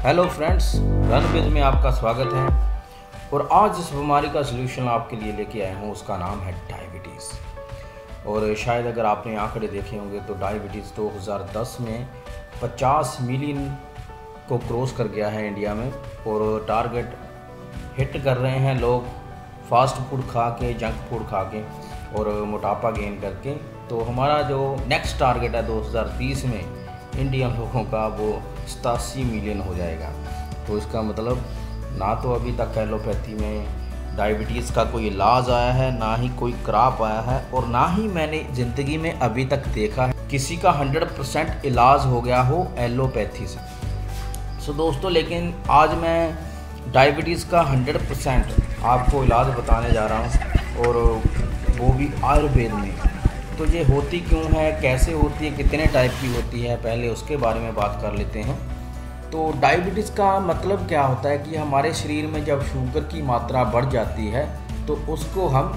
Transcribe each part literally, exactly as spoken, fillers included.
Hello friends, रनविद में आपका स्वागत है। और आज जिस बीमारी का सलूशन आपके लिए लेके आया हूँ उसका नाम है डायबिटीज़। और शायद अगर आपने आंकड़े देखे होंगे तो डायबिटीज़ दो हज़ार दस में पचास मिलियन को क्रॉस कर गया है इंडिया में। और टारगेट हिट कर रहे हैं लोग फास्ट फूड खा के, जंक फूड खा के और मोटापा गेन करके। तो हमारा जो नेक्स्ट टारगेट है दो हज़ार तीस में इंडियन लोगों का वो सतासी मिलियन हो जाएगा। तो इसका मतलब ना तो अभी तक एलोपैथी में डायबिटीज़ का कोई इलाज आया है, ना ही कोई क्रॉप आया है, और ना ही मैंने ज़िंदगी में अभी तक देखा है किसी का हंड्रेड परसेंट इलाज हो गया हो एलोपैथी से। सो दोस्तों, लेकिन आज मैं डायबिटीज़ का हंड्रेड परसेंट आपको इलाज बताने जा रहा हूँ, और वो भी आयुर्वेद में। तो ये होती क्यों है, कैसे होती है, कितने टाइप की होती है, पहले उसके बारे में बात कर लेते हैं। तो डायबिटीज़ का मतलब क्या होता है कि हमारे शरीर में जब शुगर की मात्रा बढ़ जाती है तो उसको हम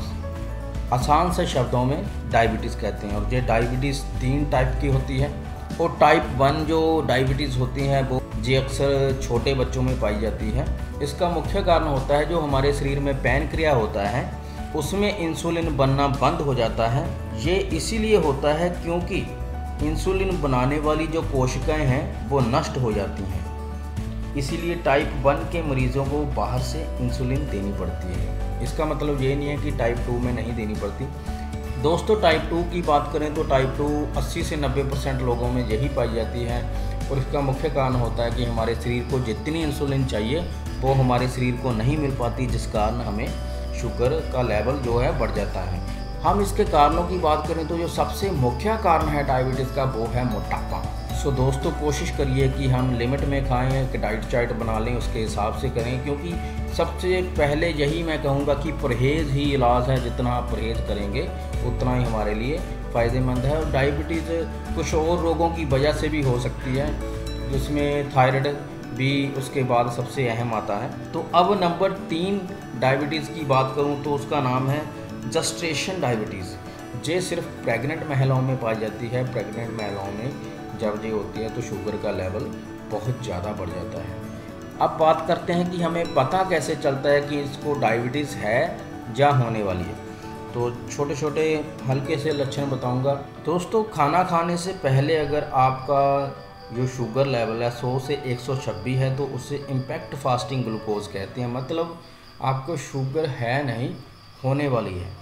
आसान से शब्दों में डायबिटीज़ कहते हैं। और ये डायबिटीज़ तीन टाइप की होती है। और टाइप वन जो डायबिटीज़ होती है वो ये अक्सर छोटे बच्चों में पाई जाती है। इसका मुख्य कारण होता है जो हमारे शरीर में पैनक्रिया होता है उसमें इंसुलिन बनना बंद हो जाता है। ये इसीलिए होता है क्योंकि इंसुलिन बनाने वाली जो कोशिकाएं हैं वो नष्ट हो जाती हैं। इसीलिए टाइप वन के मरीज़ों को बाहर से इंसुलिन देनी पड़ती है। इसका मतलब ये नहीं है कि टाइप टू में नहीं देनी पड़ती। दोस्तों, टाइप टू की बात करें तो टाइप टू अस्सी से नब्बे परसेंट लोगों में यही पाई जाती है। और इसका मुख्य कारण होता है कि हमारे शरीर को जितनी इंसुलिन चाहिए वो हमारे शरीर को नहीं मिल पाती, जिस कारण हमें शुगर का लेवल जो है बढ़ जाता है। हम इसके कारणों की बात करें तो जो सबसे मुख्य कारण है डायबिटीज़ का वो है मोटापा। सो दोस्तों, कोशिश करिए कि हम लिमिट में खाएं, कि डाइट चार्ट बना लें, उसके हिसाब से करें। क्योंकि सबसे पहले यही मैं कहूँगा कि परहेज़ ही इलाज है। जितना आप परहेज़ करेंगे उतना ही हमारे लिए फ़ायदेमंद है। और डायबिटीज़ कुछ और रोगों की वजह से भी हो सकती है, जिसमें थायराइड भी उसके बाद सबसे अहम आता है। तो अब नंबर तीन डायबिटीज़ की बात करूं तो उसका नाम है जस्टेशन डायबिटीज़। ये सिर्फ प्रेग्नेंट महिलाओं में पाई जाती है। प्रेग्नेंट महिलाओं में जब ये होती है तो शुगर का लेवल बहुत ज़्यादा बढ़ जाता है। अब बात करते हैं कि हमें पता कैसे चलता है कि इसको डायबिटीज़ है या होने वाली है। तो छोटे छोटे हल्के से लक्षण बताऊँगा। दोस्तों, खाना खाने से पहले अगर आपका जो शुगर लेवल है सौ से एक सौ छब्बीस है तो उसे इम्पैक्ट फास्टिंग ग्लूकोज कहते हैं। मतलब आपको शुगर है नहीं, होने वाली है।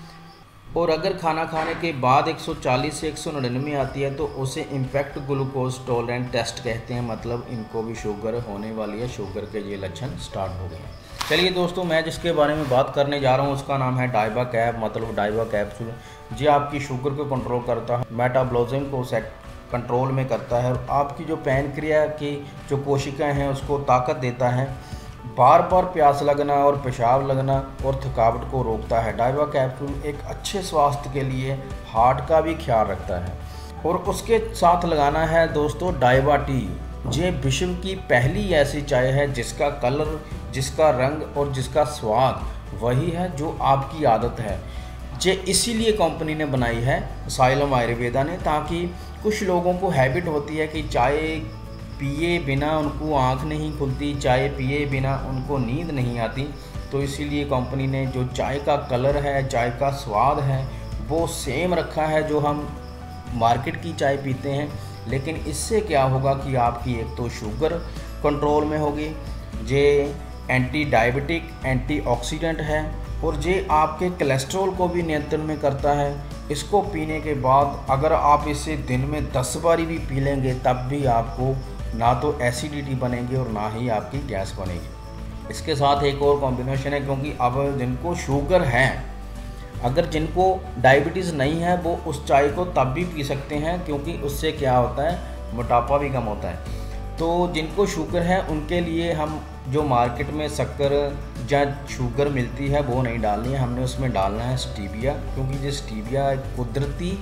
और अगर खाना खाने के बाद एक सौ चालीस से एक सौ नड़िनवे आती है तो उसे इम्पैक्ट ग्लूकोज टॉलरेंट टेस्ट कहते हैं। मतलब इनको भी शुगर होने वाली है, शुगर के ये लक्षण स्टार्ट हो गए हैं। चलिए दोस्तों, मैं जिसके बारे में बात करने जा रहा हूँ उसका नाम है डाइबा कैप, मतलब डाइबा कैप्सूल। ये आपकी शुगर को कंट्रोल करता है, मेटाबॉलिज्म को सेट कंट्रोल में करता है, और आपकी जो पैनक्रिया की जो कोशिकाएं हैं उसको ताकत देता है। बार बार प्यास लगना और पेशाब लगना और थकावट को रोकता है। डाइबा कैप्सूल एक अच्छे स्वास्थ्य के लिए हार्ट का भी ख्याल रखता है। और उसके साथ लगाना है दोस्तों डाइबा टी। ये विश्व की पहली ऐसी चाय है जिसका कलर, जिसका रंग और जिसका स्वाद वही है जो आपकी आदत है। ये इसीलिए कंपनी ने बनाई है, साइलम आयुर्वेदा ने, ताकि कुछ लोगों को हैबिट होती है कि चाय पिए बिना उनको आँख नहीं खुलती, चाय पिए बिना उनको नींद नहीं आती। तो इसीलिए कंपनी ने जो चाय का कलर है, चाय का स्वाद है, वो सेम रखा है जो हम मार्केट की चाय पीते हैं। लेकिन इससे क्या होगा कि आपकी एक तो शुगर कंट्रोल में होगी, ये एंटी डायबिटिक, एंटीऑक्सीडेंट है, और ये आपके कोलेस्ट्रॉल को भी नियंत्रण में करता है। इसको पीने के बाद अगर आप इसे दिन में दस बारी भी पी लेंगे तब भी आपको ना तो एसिडिटी बनेगी और ना ही आपकी गैस बनेगी। इसके साथ एक और कॉम्बिनेशन है, क्योंकि अब जिनको शुगर है, अगर जिनको डायबिटीज़ नहीं है वो उस चाय को तब भी पी सकते हैं, क्योंकि उससे क्या होता है, मोटापा भी कम होता है। तो जिनको शुगर है उनके लिए हम जो मार्केट में शक्कर या शुगर मिलती है वो नहीं डालनी है, हमने उसमें डालना है स्टीविया। क्योंकि ये स्टीविया एक कुदरती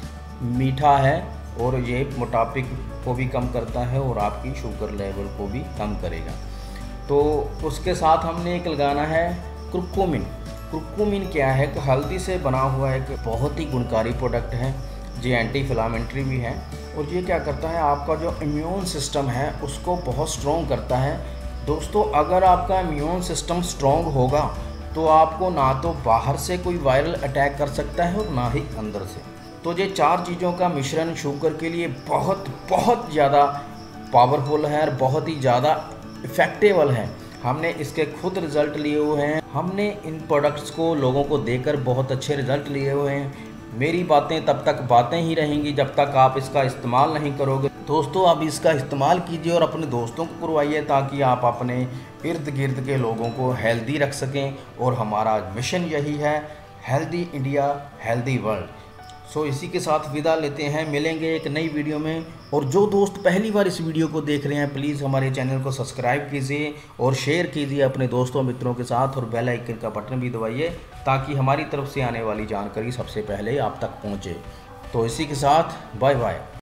मीठा है और ये मोटापे को भी कम करता है और आपकी शुगर लेवल को भी कम करेगा। तो उसके साथ हमने एक लगाना है कुरकुमिन। कुरकुमिन क्या है कि हल्दी से बना हुआ एक बहुत ही गुणकारी प्रोडक्ट है। ये एंटी इन्फ्लेमेटरी भी है और ये क्या करता है, आपका जो इम्यून सिस्टम है उसको बहुत स्ट्रॉन्ग करता है। दोस्तों अगर आपका इम्यून सिस्टम स्ट्रॉन्ग होगा तो आपको ना तो बाहर से कोई वायरल अटैक कर सकता है और ना ही अंदर से। तो ये चार चीज़ों का मिश्रण शुगर के लिए बहुत बहुत ज़्यादा पावरफुल है और बहुत ही ज़्यादा इफ़ेक्टिव है। हमने इसके खुद रिज़ल्ट लिए हुए हैं, हमने इन प्रोडक्ट्स को लोगों को देकर बहुत अच्छे रिज़ल्ट लिए हुए हैं। मेरी बातें तब तक बातें ही रहेंगी जब तक आप इसका इस्तेमाल नहीं करोगे। दोस्तों आप इसका इस्तेमाल कीजिए और अपने दोस्तों को करवाइए ताकि आप अपने इर्द गिर्द के लोगों को हेल्दी रख सकें। और हमारा मिशन यही है, healthy India healthy world. So इसी के साथ विदा लेते हैं, मिलेंगे एक नई वीडियो में। और जो दोस्त पहली बार इस वीडियो को देख रहे हैं प्लीज़ हमारे चैनल को सब्सक्राइब कीजिए और शेयर कीजिए अपने दोस्तों मित्रों के साथ, और बेल आइकन का बटन भी दबाइए ताकि हमारी तरफ से आने वाली जानकारी सबसे पहले आप तक पहुंचे। तो इसी के साथ बाय बाय।